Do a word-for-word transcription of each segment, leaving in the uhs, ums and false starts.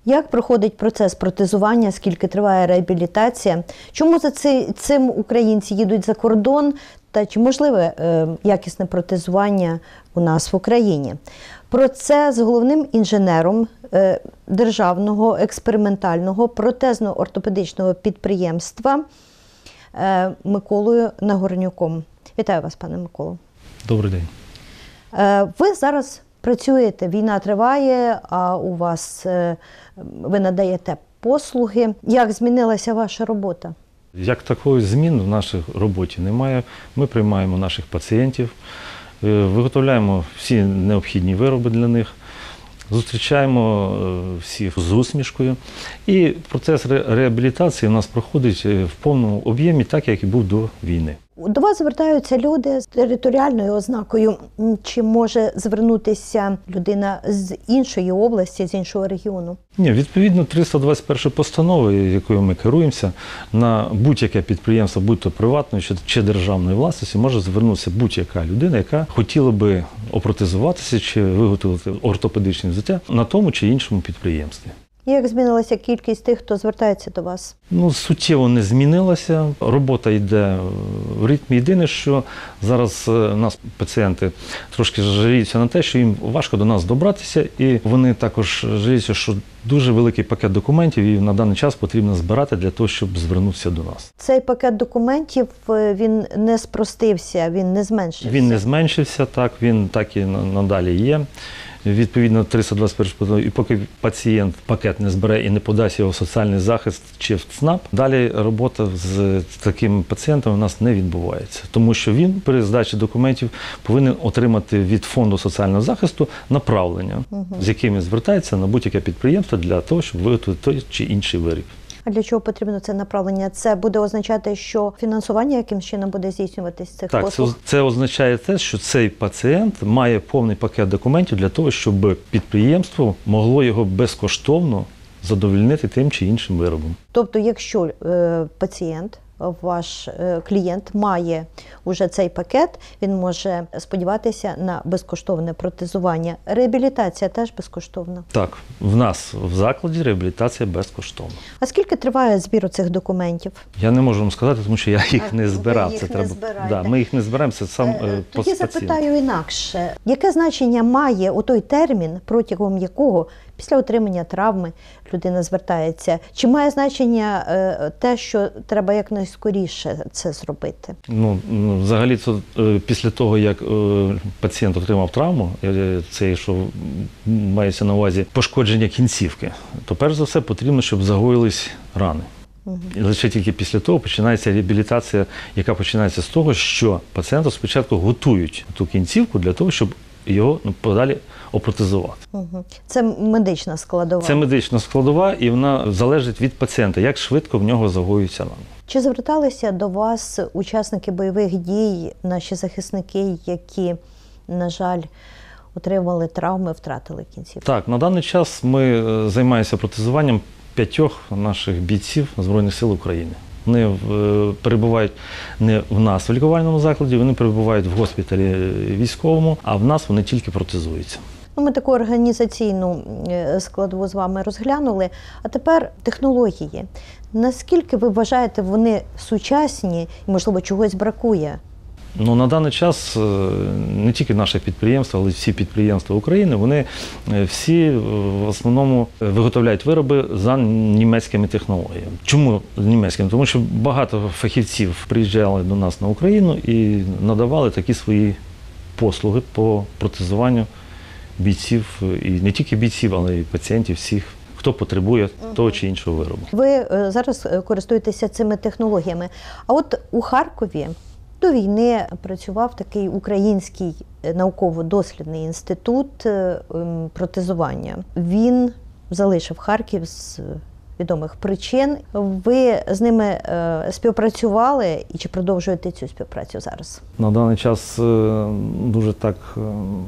Як проходить процес протезування, скільки триває реабілітація? Чому за цим українці їдуть за кордон? Та чи можливе е, якісне протезування у нас в Україні? Про це з головним інженером е, Державного експериментального протезно-ортопедичного підприємства е, Миколою Нагорнюком. Вітаю вас, пане Миколо. Добрий день. Е, ви зараз працюєте, війна триває, а у вас е, ви надаєте послуги. Як змінилася ваша робота? Як такої змін в нашій роботі немає. Ми приймаємо наших пацієнтів, виготовляємо всі необхідні вироби для них, зустрічаємо всіх з усмішкою. І процес реабілітації у нас проходить в повному об'ємі, так як і був до війни. До вас звертаються люди з територіальною ознакою. Чи може звернутися людина з іншої області, з іншого регіону? Ні, відповідно триста двадцять перша постанова, якою ми керуємося, на будь-яке підприємство, будь то приватної чи державної власності, може звернутися будь-яка людина, яка хотіла би опротезуватися чи виготовити ортопедичне взуття на тому чи іншому підприємстві. Як змінилася кількість тих, хто звертається до вас? Ну, суттєво не змінилася. Робота йде в ритмі. Єдине, що зараз у нас пацієнти трошки жаліються на те, що їм важко до нас добратися, і вони також жаліються, що дуже великий пакет документів і на даний час потрібно збирати для того, щоб звернутися до нас. Цей пакет документів, він не спростився, він не зменшився? Він не зменшився, так, він так і надалі є. Відповідно, триста двадцять перша, і поки пацієнт пакет не збере і не подасть його в соціальний захист чи в ЦНАП, далі робота з таким пацієнтом у нас не відбувається. Тому що він при здачі документів повинен отримати від фонду соціального захисту направлення, угу. з якими звертається на будь-яке підприємство для того, щоб виготовити той чи інший виріб. А для чого потрібно це направлення? Це буде означати, що фінансування якимось чином буде здійснюватись цих так, послуг? Так, це, це означає те, що цей пацієнт має повний пакет документів для того, щоб підприємство могло його безкоштовно задовольнити тим чи іншим виробом. Тобто, якщо е, пацієнт, ваш е, клієнт має уже цей пакет, він може сподіватися на безкоштовне протезування. Реабілітація теж безкоштовна? Так, в нас в закладі реабілітація безкоштовна. А скільки триває збір цих документів? Я не можу вам сказати, тому що я їх а, не збирав. Їх це не треба. Да, ми їх не збираємо, це сам е, Тоді запитаю інакше. Яке значення має у той термін, протягом якого після отримання травми людина звертається? Чи має значення е, те, що треба якнайскоріше це зробити? Ну, взагалі, це, е, після того, як е, пацієнт отримав травму, е, це, що мається на увазі пошкодження кінцівки, то перш за все потрібно, щоб загоїлись рани. Угу. І лише тільки після того починається реабілітація, яка починається з того, що пацієнту спочатку готують ту кінцівку для того, щоб його подалі опротезувати. Угу. Це медична складова? Це медична складова, і вона залежить від пацієнта, як швидко в нього загоюються рани. Чи зверталися до вас учасники бойових дій, наші захисники, які, на жаль, отримали травми, втратили кінцівку? Так, на даний час ми займаємося протезуванням п'ятьох наших бійців Збройних сил України. Вони перебувають не в нас в лікувальному закладі, вони перебувають в госпіталі військовому, а в нас вони тільки протезуються. Ну, ми таку організаційну складову з вами розглянули, а тепер технології. Наскільки ви вважаєте, вони сучасні і, можливо, чогось бракує? Ну, на даний час не тільки наше підприємство, але й всі підприємства України, вони всі в основному виготовляють вироби за німецькими технологіями. Чому німецькими? Тому що багато фахівців приїжджали до нас на Україну і надавали такі свої послуги по протезуванню бійців, і не тільки бійців, але й пацієнтів всіх, хто потребує угу. того чи іншого виробу. Ви зараз користуєтеся цими технологіями. А от у Харкові до війни працював такий український науково-дослідний інститут протезування. Він залишив Харків з відомих причин. Ви з ними е, співпрацювали і чи продовжуєте цю співпрацю зараз? На даний час е, дуже так е,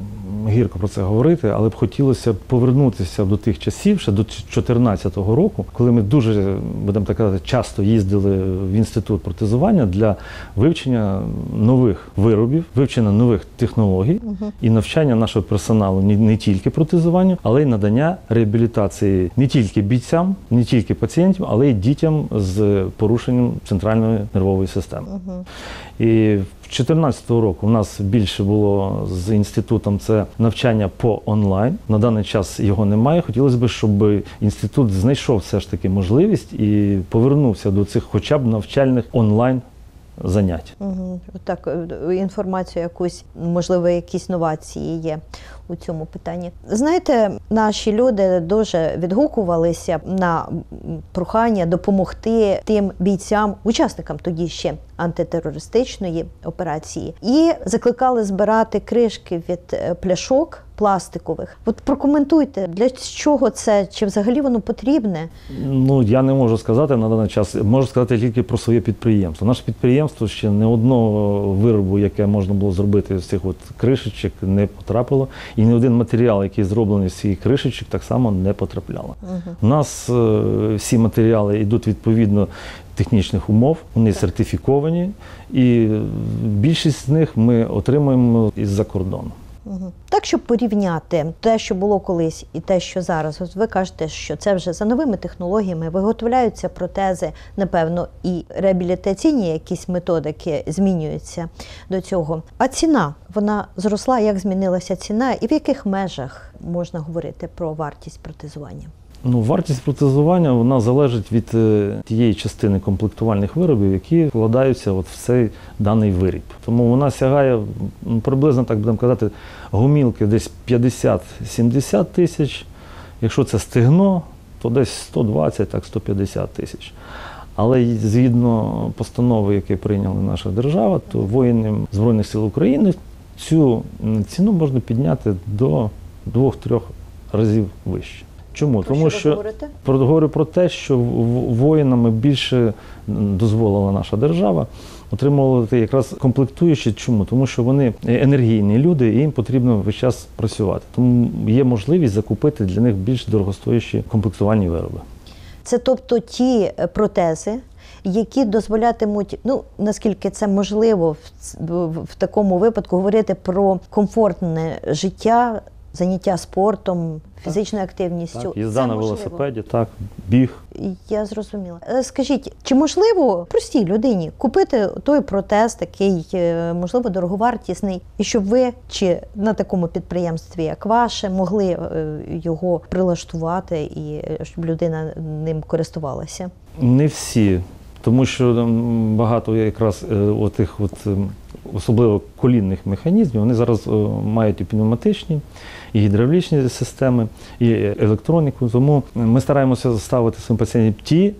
гірко про це говорити, але б хотілося повернутися до тих часів, ще до дві тисячі чотирнадцятого року, коли ми дуже, будемо так казати, часто їздили в інститут протезування для вивчення нових виробів, вивчення нових технологій угу. і навчання нашого персоналу не, не тільки протезуванню, але й надання реабілітації не тільки бійцям, не тільки пацієнтам, але й дітям з порушенням центральної нервової системи. Угу. І в дві тисячі чотирнадцятого року у нас більше було з інститутом це навчання по онлайн. На даний час його немає. Хотілося б, щоб інститут знайшов все ж таки можливість і повернувся до цих хоча б навчальних онлайн занять. Угу. Так, інформацію якусь, можливо, якісь новації є у цьому питанні. Знаєте, наші люди дуже відгукувалися на прохання допомогти тим бійцям, учасникам тоді ще антитерористичної операції, і закликали збирати кришки від пляшок пластикових. От прокоментуйте, для чого це, чи взагалі воно потрібне? Ну, я не можу сказати на даний час. Можу сказати тільки про своє підприємство. Наше підприємство ще не одного виробу, яке можна було зробити з цих от кришечок, не потрапило. І ні один матеріал, який зроблений з цих кришечок, так само не потрапляло. Угу. У нас е, всі матеріали йдуть відповідно технічних умов, вони сертифіковані, і більшість з них ми отримуємо із-за кордону. Угу. Так, щоб порівняти те, що було колись, і те, що зараз, от ви кажете, що це вже за новими технологіями, виготовляються протези, напевно, і реабілітаційні якісь методики змінюються до цього. А ціна, вона зросла, як змінилася ціна, і в яких межах можна говорити про вартість протезування? Ну, вартість протезування, вона залежить від тієї частини комплектувальних виробів, які вкладаються от в цей даний виріб. Тому вона сягає, ну, приблизно, так будемо казати, гумілки десь п'ятдесят-сімдесят тисяч. Якщо це стегно, то десь сто двадцять, так сто п'ятдесят тисяч. Але згідно постанови, яку прийняла наша держава, то воїнам Збройних сил України цю ціну можна підняти до двох-трьох разів вище. Чому? Про Тому що, що про, говорю про те, що воїнам більше дозволила наша держава отримувати якраз комплектуючі. Чому? Тому що вони енергійні люди і їм потрібно весь час працювати. Тому є можливість закупити для них більш дорогостоящі комплектувальні вироби. Це тобто ті протези, які дозволятимуть, ну, наскільки це можливо в, в, в такому випадку, говорити про комфортне життя, заняття спортом, фізичною активністю. Так, їзда на велосипеді, так, біг. Я зрозуміла. Скажіть, чи можливо простій людині купити той протез, такий, можливо, дороговартісний, і щоб ви, чи на такому підприємстві, як ваше, могли його прилаштувати і щоб людина ним користувалася? Не всі, тому що багато якраз отих от, особливо колінних механізмів, вони зараз мають і пневматичні, і гідравлічні системи, і електроніку. Тому ми стараємося ставити своїм пацієнтам ті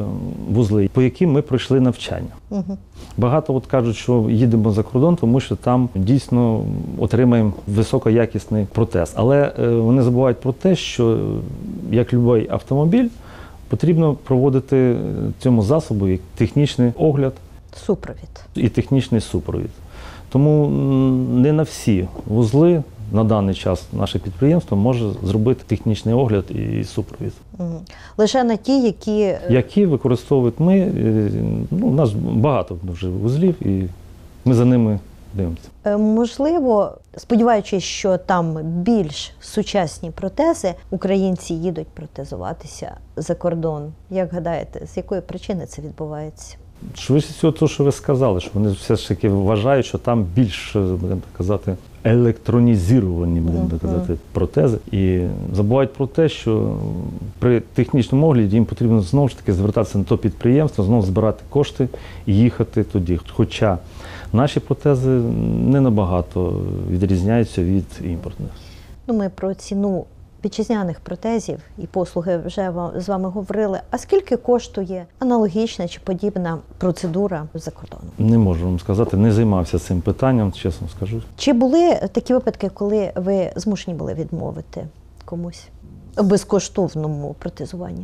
вузли, по яким ми пройшли навчання. Угу. Багато от кажуть, що їдемо за кордон, тому що там дійсно отримаємо високоякісний протез. Але вони забувають про те, що, як будь-який автомобіль, потрібно проводити цьому засобу як технічний огляд. Супровід. І технічний супровід. Тому не на всі вузли на даний час наше підприємство може зробити технічний огляд і супровід. Угу. Лише на ті, які... Які використовують ми. Ну, у нас багато вже вузлів, і ми за ними дивимося. Можливо, сподіваючись, що там більш сучасні протези, українці їдуть протезуватися за кордон. Як гадаєте, з якої причини це відбувається? Швидше всього, те, що ви сказали, що вони все ж таки вважають, що там більш, будемо так казати, електронізовані, будемо так казати, протези. І забувають про те, що при технічному огляді їм потрібно знову ж таки звертатися на то підприємство, знову збирати кошти і їхати туди. Хоча наші протези не набагато відрізняються від імпортних. Ну, ми про ціну вітчизняних протезів і послуги вже з вами говорили. А скільки коштує аналогічна чи подібна процедура за кордоном? Не можу вам сказати, не займався цим питанням, чесно скажу. Чи були такі випадки, коли ви змушені були відмовити комусь у безкоштовному протезуванні?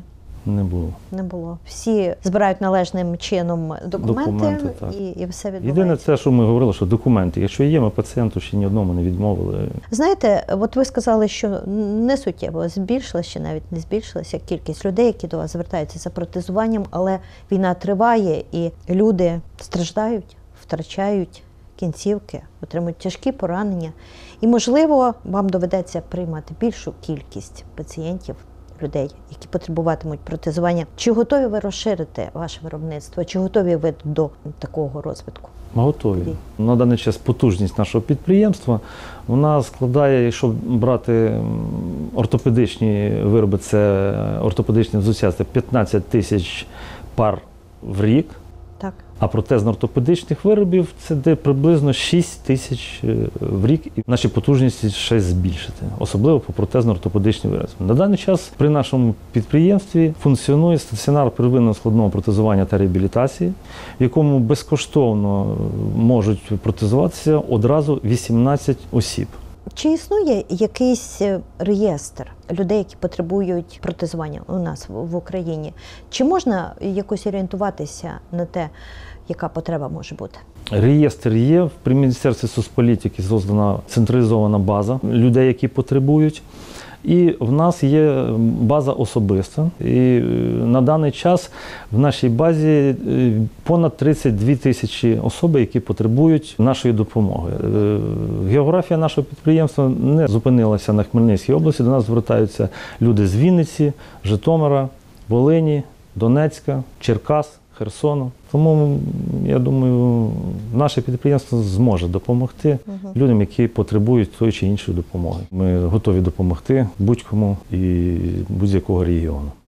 Не було. Не було. Всі збирають належним чином документи, Документи, так. і, і все Єдине відбувається. це, що ми говорили, що документи, якщо є, ми пацієнту ще ні одному не відмовили. Знаєте, от ви сказали, що не суттєво збільшилася, чи навіть не збільшилася кількість людей, які до вас звертаються за протезуванням, але війна триває і люди страждають, втрачають кінцівки, отримують тяжкі поранення. І, можливо, вам доведеться приймати більшу кількість пацієнтів, людей, які потребуватимуть протезування. Чи готові ви розширити ваше виробництво? Чи готові ви до такого розвитку? Ми готові. На даний час потужність нашого підприємства, вона складає, якщо брати ортопедичні вироби, це ортопедичне взуття, це п'ятнадцять тисяч пар в рік. Так. А протезно-ортопедичних виробів це де приблизно шість тисяч в рік. І наші потужності ще збільшити, особливо по протезно-ортопедичним виробам. На даний час при нашому підприємстві функціонує стаціонар первинного складного протезування та реабілітації, в якому безкоштовно можуть протезуватися одразу вісімнадцять осіб. Чи існує якийсь реєстр людей, які потребують протезування у нас в Україні? Чи можна якось орієнтуватися на те, яка потреба може бути? Реєстр є. При Міністерстві соцполітики создана централізована база людей, які потребують. І в нас є база особиста. І на даний час в нашій базі понад тридцять дві тисячі особи, які потребують нашої допомоги. Географія нашого підприємства не зупинилася на Хмельницькій області. До нас звертаються люди з Вінниці, Житомира, Волині, Донецька, Черкас, Херсону. Тому, я думаю, наше підприємство зможе допомогти угу. людям, які потребують тої чи іншої допомоги. Ми готові допомогти будь-кому і будь-якого регіону.